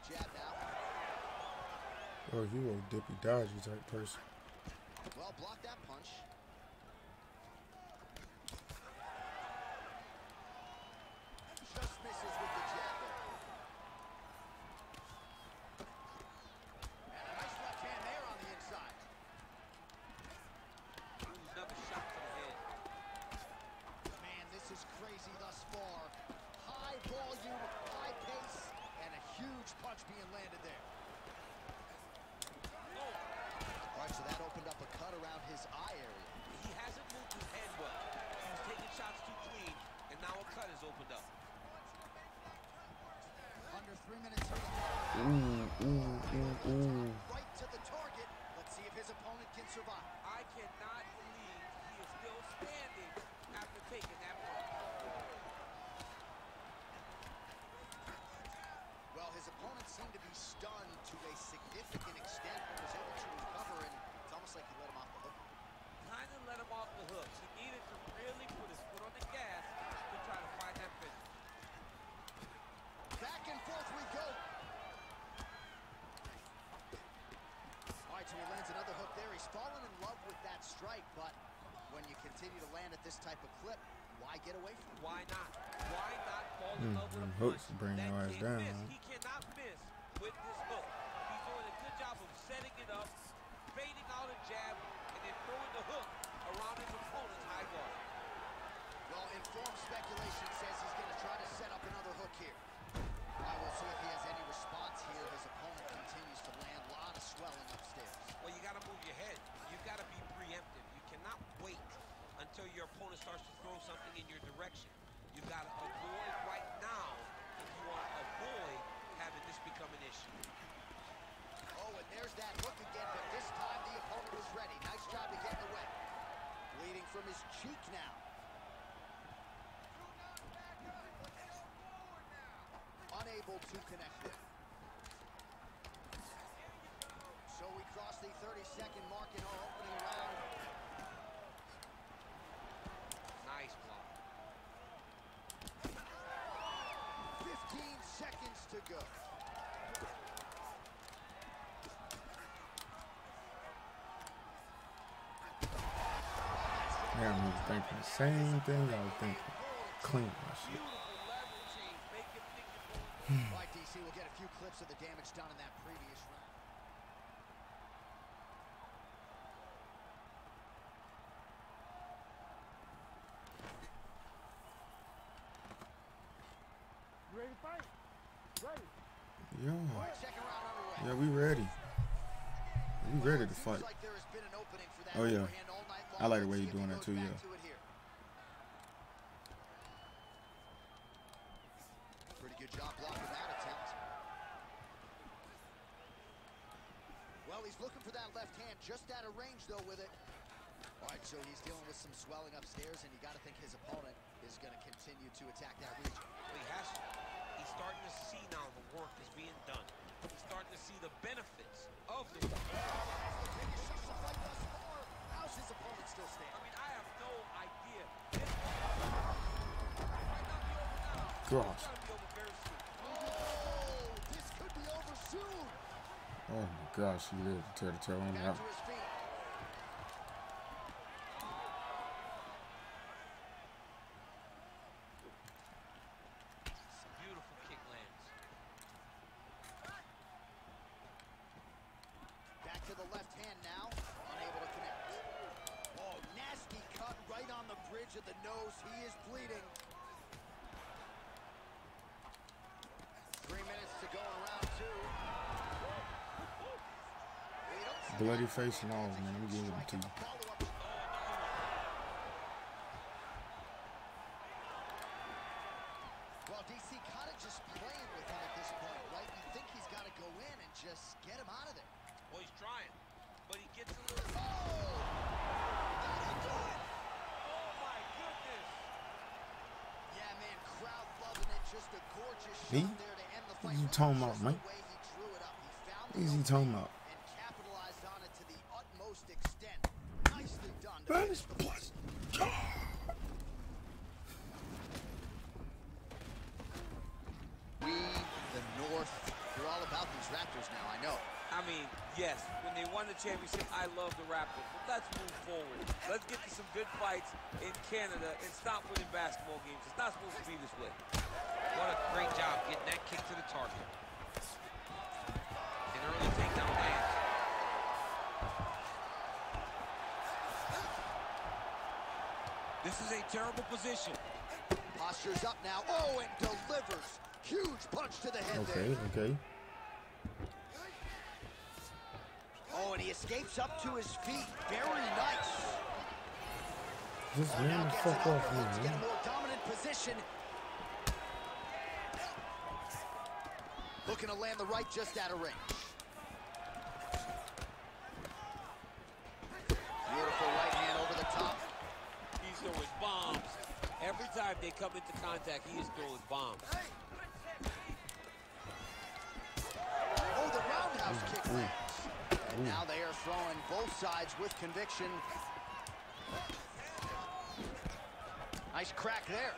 jab now. Oh, you a dippy dodgy type person. Well, block that punch. Just misses with the jab there. And a nice left hand there on the inside. Another shot to the head. Man, this is crazy thus far. High volume, high pace, and a huge punch being landed there. All right, so that opened up a cut around his eye area. He hasn't moved his head well. He was taking shots too clean, and now a cut has opened up. Under 3 minutes here. Right to the target. Let's see if his opponent can survive. I cannot believe he is still standing after taking that punch. Well, his opponent seemed to be stunned to a significant extent and was able to recover, and it's almost like he let him off the hook. Kind of let him off the hook. He needed to really put his foot on the gas to try to find that finish. Back and forth we go. All right, so he lands another hook there. He's fallen in love with that strike, but when you continue to land at this type of clip, why get away from it? Why not? Why not fall in love with a hooks punch bring that your ass can't down. miss? He cannot miss with this hook. He's doing a good job of setting it up, fading out a jab, and then throwing the hook around his opponent's high guard. Well, informed speculation says he's going to try to set up another hook here. I will see if he has any response here. His opponent continues to land a lot of swelling upstairs. Well, you got to move your head. You've got to be preemptive. You cannot wait until your opponent starts to throw something in your direction. You've got to avoid right now if you want to avoid having this become an issue. Oh, and there's that hook again, but this time the opponent was ready. Nice job to get in the way. Bleeding from his cheek now. Unable to connect there. So we cross the 30-second mark in our opening round. Nice block. 15 seconds to go. Yeah, I was thinking the same thing I was thinking. Clean that shit. All right, DC, we'll get a few clips of the damage done in that previous round. You ready to fight? Ready. Yeah. All right, second round underway. Yeah, we ready. We ready to fight. Like there has been an opening for that Oh, yeah. overhand all night long. I like the way Let's you're see if doing he that too, goes yeah. back to it here. Pretty good job blocking that attempt. Well, he's looking for that left hand, just out of range, though, with it. All right, so he's dealing with some swelling upstairs, and you got to think his opponent is going to continue to attack that region. Well, he has to. He's starting to see now the work is being done. He's starting to see the benefits of this. How's his opponent still standing? I mean, I have no idea. This might not be over now. Gosh. It's gotta be over very soon. Oh, this could be over soon. Oh my gosh, he did tear the tail on Back out. to his feet. Some beautiful kick lands. Back to the left hand now, unable to connect. Oh, nasty cut right on the bridge of the nose. He is bleeding. 3 minutes to go in round two. Bloody face and all, man. I'm giving it to you. Well, DC kind of just playing with him at this point, right? You think he's got to go in and just get him out of there. Well, he's trying, but he gets a little. Oh! That'll do it! Oh my goodness! Yeah, man, crowd loving it. Just a gorgeous Me? shot there to end the fight. What you talking about, Just man? the way he drew it up. He found What is he talking about? and capitalized on it to the utmost extent. Nicely done. To Man, finish it's the plus. We, the North, we're all about Yes, when they won the championship, I love the Raptors. But let's move forward. Let's get to some good fights in Canada and stop winning basketball games. It's not supposed to be this way. What a great job getting that kick to the target. An early takedown lands. This is a terrible position. Posture's up now. Oh, and delivers. Huge punch to the head there. Okay. Oh, and he escapes up to his feet. Very nice. Just now man the gets fuck an off me, upperhook to get a man. more dominant position. Looking to land the right just out of range. Beautiful right hand over the top. He's throwing bombs. Every time they come into contact, he is throwing bombs. Oh, the roundhouse kick lands. And now they are throwing both sides with conviction. Nice crack there.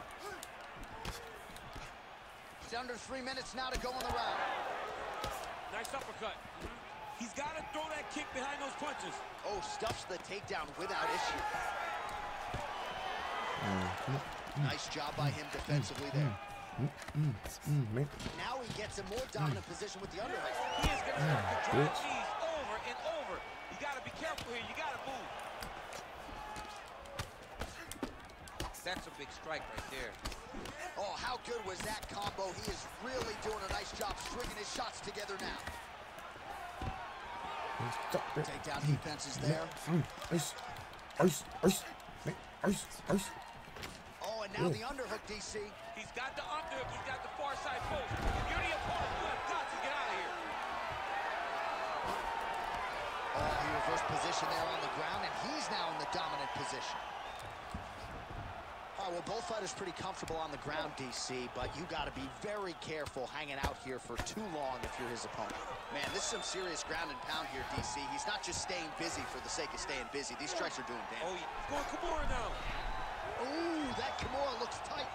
It's under 3 minutes now to go in the round. Nice uppercut. He's got to throw that kick behind those punches. Oh, stuffs the takedown without issue. Nice job by him defensively there. Now he gets a more dominant position with the underhook. He is going to start to drive these over and over. You got to be careful here. You got to move. That's a big strike right there. Oh, how good was that combo? He is really doing a nice job stringing his shots together now. Takedown defense is there. Ice. Oh, and now the underhook, DC. He's got the underhook. He's got the far side post. If you're the opponent, you have got to get out of here. Oh, he reversed position there on the ground, and he's now in the dominant position. All right, well, both fighters pretty comfortable on the ground, DC, but you got to be very careful hanging out here for too long if you're his opponent. Man, this is some serious ground and pound here, DC. He's not just staying busy for the sake of staying busy. These strikes are doing damage. Oh, yeah. Going Kimura now. Ooh, that Kimura looks tight.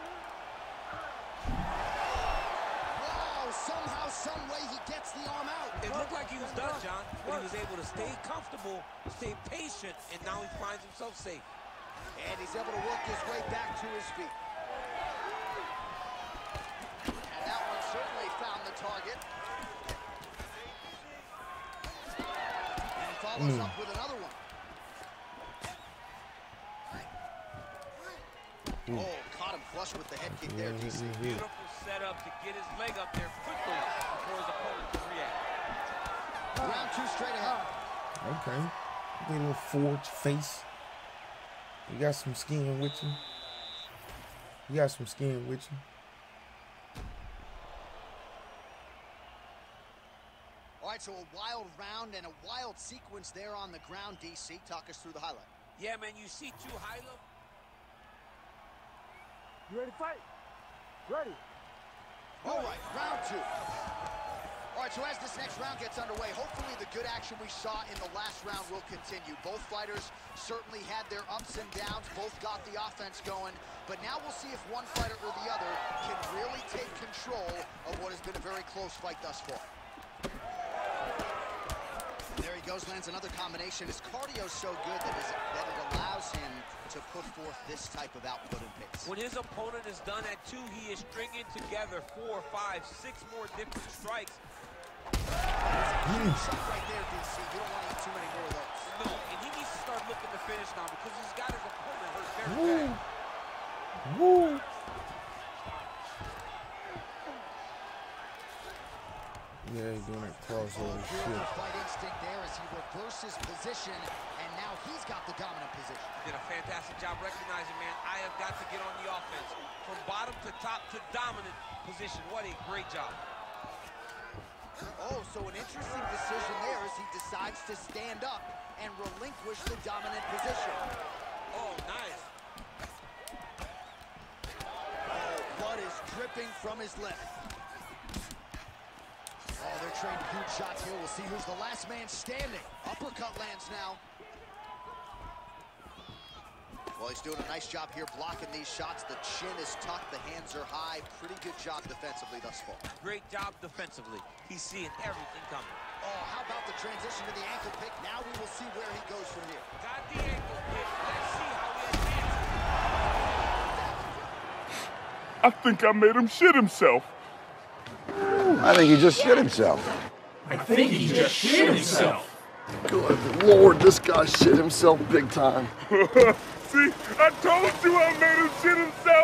Wow, somehow, some way he gets the arm out. It looked like he was done, John, but he was able to stay comfortable, stay patient, and now he finds himself safe. And he's able to work his way back to his feet. And that one certainly found the target. And he follows up with another one. Oh, caught him flush with the head kick there, DC. Beautiful setup to get his leg up there quickly before his opponent can react. Round two straight ahead. Okay. Get a little forged face. You got some skin with you. All right, so a wild round and a wild sequence there on the ground, DC. Talk us through the highlight. Yeah, man, you see two high-level. You ready to fight? Ready. All right, round two. All right, so as this next round gets underway, hopefully the good action we saw in the last round will continue. Both fighters certainly had their ups and downs. Both got the offense going. But now we'll see if one fighter or the other can really take control of what has been a very close fight thus far. There he goes, lands another combination. His cardio is so good that it allows him to put forth this type of output and pace. When his opponent is done at two, he is stringing together 4, 5, 6 more different strikes. Shot right there, DC. You don't want to eat too many more of those. No, and he needs to start looking to finish now because he's got his opponent hurt very bad. Yeah, he's doing that crossover shit. Fight instinct there as he reverses position, and now he's got the dominant position. Did a fantastic job recognizing, man, I have got to get on the offense. From bottom to top to dominant position. What a great job. Oh, so an interesting decision there as he decides to stand up and relinquish the dominant position. Oh, nice. Oh, blood is dripping from his lip. Oh, they're trading huge shots here. We'll see who's the last man standing. Uppercut lands now. Well, he's doing a nice job here blocking these shots. The chin is tucked, the hands are high. Pretty good job defensively thus far. Great job defensively. He's seeing everything coming. Oh, how about the transition to the ankle pick? Now we will see where he goes from here. Got the ankle pick. Let's see how he advances. I think I made him shit himself. I think he just shit himself. I think he just shit himself. Good Lord, this guy shit himself big time. See, I told you I made him shit himself.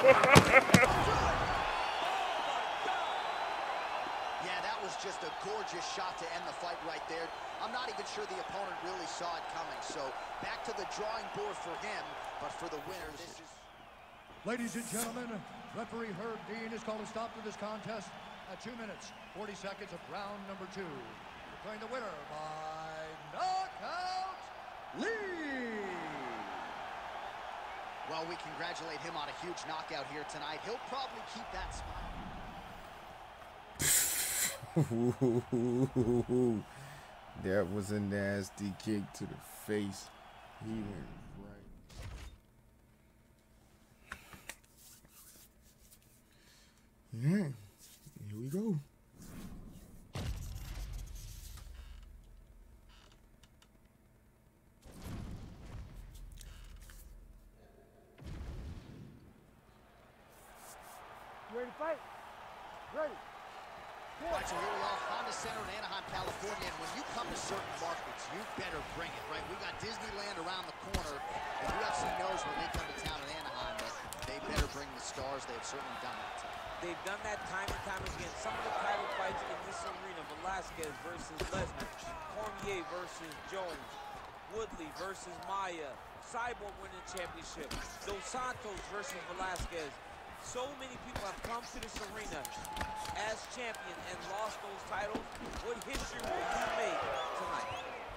Yeah, that was just a gorgeous shot to end the fight right there. I'm not even sure the opponent really saw it coming. So back to the drawing board for him, but for the winners, this is... Ladies and gentlemen, referee Herb Dean has called a stop to this contest at 2 minutes, 40 seconds of round number 2. Declaring the winner by knockout, Lee. Well, we congratulate him on a huge knockout here tonight. He'll probably keep that smile. That was a nasty kick to the face. He went right. Yeah, here we go. You ready to fight? Ready. All right, so here we are, Honda Center in Anaheim, California, and when you come to certain markets, you better bring it, right? We got Disneyland around the corner, and UFC knows when they come to town in Anaheim that they better bring the stars. They've certainly done that tonight. They've done that time and time again. Some of the title fights in this arena, Velasquez versus Lesnar, Cormier versus Jones, Woodley versus Maia, Cyborg winning championship, Dos Santos versus Velasquez. So many people have come to this arena as champion and lost those titles. What history will you make tonight?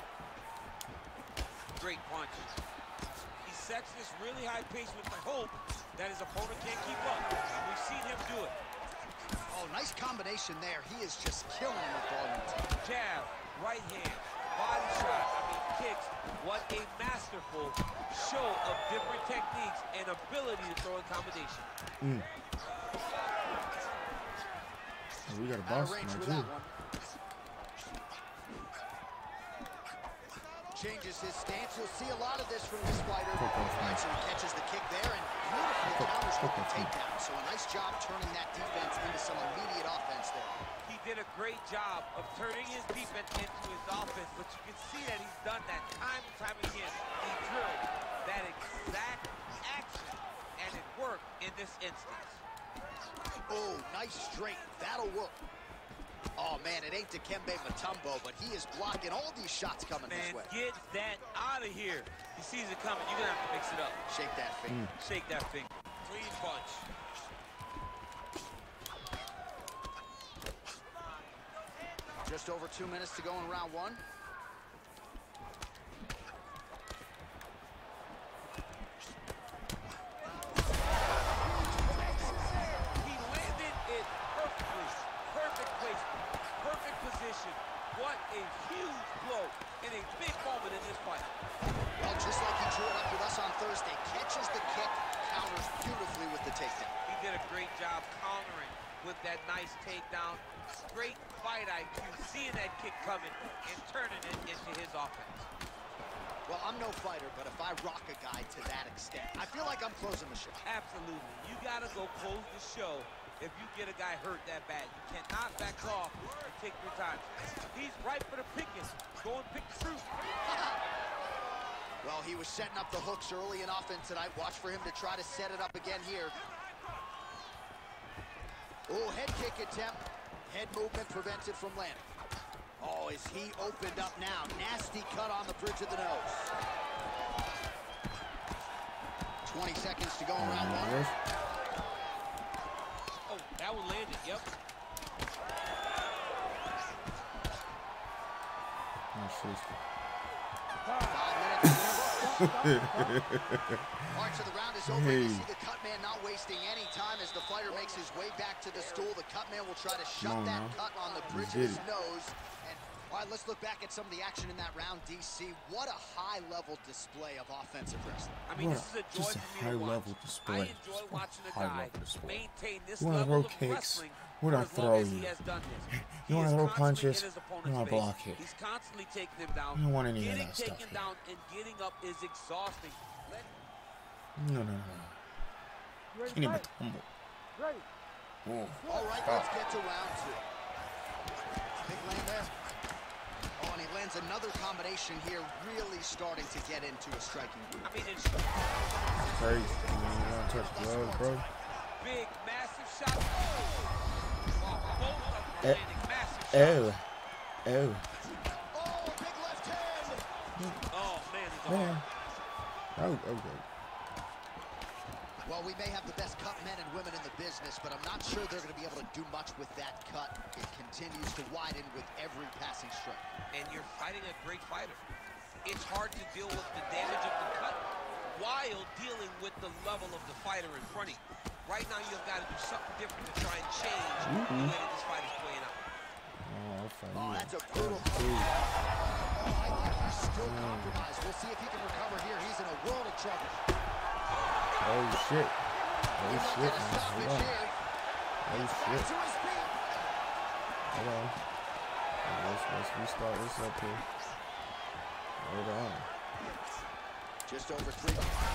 Great punch. He sets this really high pace with the hope that his opponent can't keep up. We've seen him do it. Oh, nice combination there. He is just killing him with volume. Jab, right hand, body shot, kicks. What a masterful show of different techniques and ability to throw in combination. Oh, we got a boss tonight, too. Changes his stance. You'll see a lot of this from this fighter. Right, so he catches the kick there and beautifully counters with the takedown. So a nice job turning that defense into some immediate offense there. He did a great job of turning his defense into his offense, but you can see that he's done that time and time again. He drilled that exact action, and it worked in this instance. Oh, nice straight. That'll work. Oh, man, it ain't Dikembe Mutombo, but he is blocking all these shots coming this way. Get that out of here. He sees it coming. You're going to have to mix it up. Shake that finger. Shake that finger. Clean punch. Just over 2 minutes to go in round 1. He landed it perfectly. Perfect placement. Perfect position. What a huge blow and a big moment in this fight. Well, just like he drew it up with us on Thursday, catches the kick, counters beautifully with the takedown. He did a great job countering with that nice takedown. Great fight IQ, seeing that kick coming and turning it into his offense. Well, I'm no fighter, but if I rock a guy to that extent, I feel like I'm closing the show. Absolutely. You got to go close the show if you get a guy hurt that bad. You cannot back off and take your time. He's right for the picking. Go and pick the fruit. Well, he was setting up the hooks early and often tonight. Watch for him to try to set it up again here. Oh, head kick attempt. Head movement prevented from landing. Oh, is he opened up now? Nasty cut on the bridge of the nose. 20 seconds to go in round 1. Oh, that one landed, yep. All right, so the round is over. You see the cut man not wasting any time as the fighter makes his way back to the stool. The cut man will try to shut that cut on the bridge of his nose. And All right, let's look back at some of the action in that round, DC. What a high-level display of offensive wrestling. I mean, this is a joy just a for me to watch. high-level display. I enjoy watching a guy maintain this You want to level throw of kicks? wrestling We're for not as long throwing as he you. has done this. You want to throw punches? You want to block it. it. He's constantly taking them down. You don't want any of Getting that stuff. taken down and getting up is exhausting. No. You ready Can't to even fight? tumble. Ready. Oh, All right, let's get to round 2. Big land there. Oh, and he lands another combination here, really starting to get into a striking group. I mean, it's crazy. You want to touch gloves, bro? big, massive shot. Wow, both of them landing massive shots. Oh. Oh, big left hand. Oh, man, he's Man. on. Oh, okay. Well, we may have the best cut men and women in the business, but I'm not sure they're going to be able to do much with that cut. It continues to widen with every passing strike. And you're fighting a great fighter. It's hard to deal with the damage of the cut while dealing with the level of the fighter in front of you. Right now, you've got to do something different to try and change the way that this fight is playing out. Oh, that's a brutal cut. Oh, I think he's still compromised. We'll see if he can recover here. He's in a world of trouble. Oh, shit. Oh, shit, man. Hold on. Oh, shit. Hold on. Let's restart this up here. Hold on. Just over 3.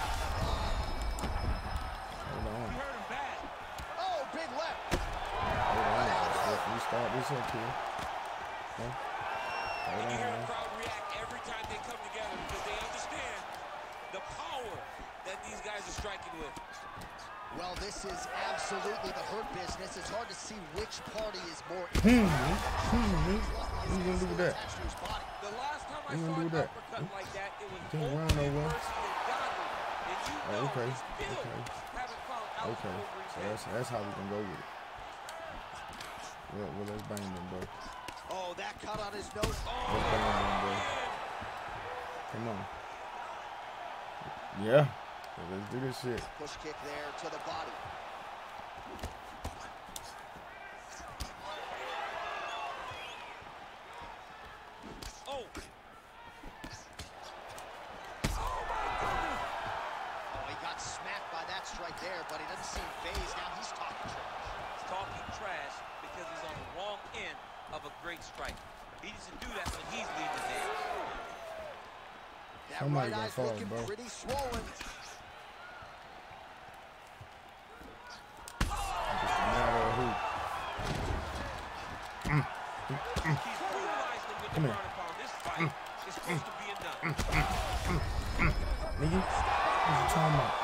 Hold on. You heard him bad. Oh, big left. Hold on. Let's restart this up here. Okay. Hold You on, hear man. the crowd react every time they come together because they understand the power that these guys are striking with. Well, this is absolutely the hurt business. It's hard to see which party is more. What you gonna do with that? The last time I You saw gonna do an that? uppercut like that, it was Can't Volkman run nowhere. versus Ngannou. And you Oh, know okay. we still Okay. haven't found out Okay. over his So head. that's how we can go with it. Well, let's bang them, bro. Oh, that cut on his nose. Let's bang them, bro. Come on. Yeah. Let's do this shit. Push kick there to the body. Oh. Oh, he got smacked by that strike there, but he doesn't seem phased. Now he's talking trash. He's talking trash because he's on the wrong end of a great strike. He doesn't do that when he's leading the dance. That Somebody right gonna eye's fall, looking bro. pretty swollen. He's brutalized him with the ground and pound. This fight is supposed to be enough. Nigga, what you talking about?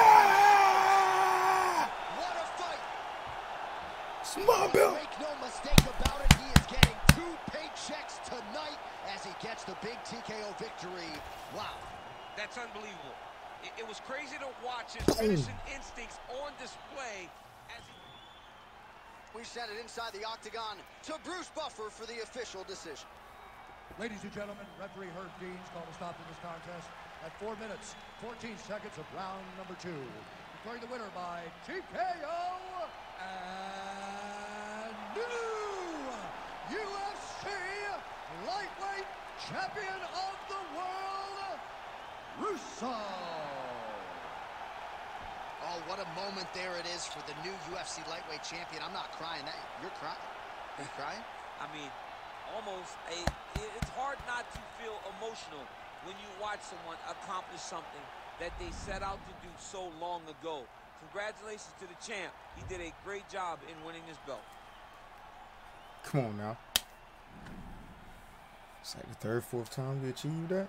What a fight! Small bill. Make no mistake about it, he is getting 2 paychecks tonight as he gets the big TKO victory. Wow. That's unbelievable. It was crazy to watch his finishing instincts on display as he... We sent it inside the octagon to Bruce Buffer for the official decision. Ladies and gentlemen, referee Herb Dean's called a stop to this contest at 4 minutes, 14 seconds of round number 2. Declaring the winner by TKO and new UFC lightweight champion of the world, Russo. Oh, what a moment there it is for the new UFC lightweight champion. I'm not crying. You're crying? Are you crying? I mean, almost it's hard not to feel emotional when you watch someone accomplish something that they set out to do so long ago. Congratulations to the champ. He did a great job in winning this belt. Come on now. It's like the 3rd, 4th time we achieved that.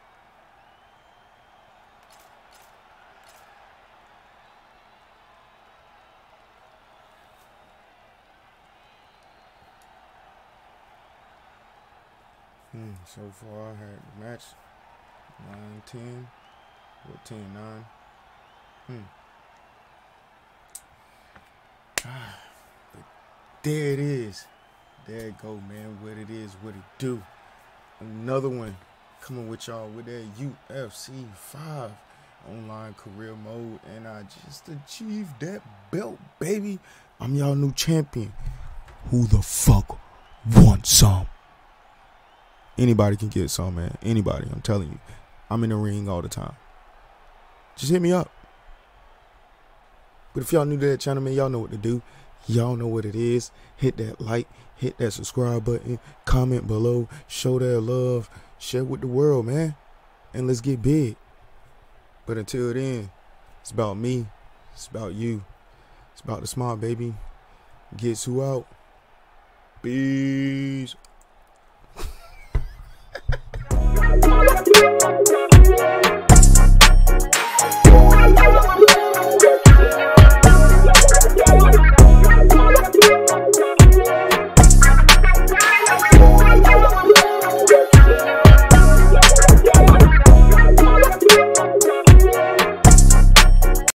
So far I had the match 9-10, 14-9. But there it is. There it go, man. What it is, what it do. Another one coming with y'all with that UFC 5 online career mode, and I just achieved that belt, baby. I'm y'all new champion. Who the fuck wants some? Anybody can get some, man. Anybody. I'm telling you. I'm in the ring all the time. Just hit me up. But if y'all new to that channel, man, y'all know what to do. Y'all know what it is. Hit that like. Hit that subscribe button. Comment below. Show that love. Share with the world, man. And let's get big. But until then, it's about me. It's about you. It's about the smart baby. Gets who out. Peace.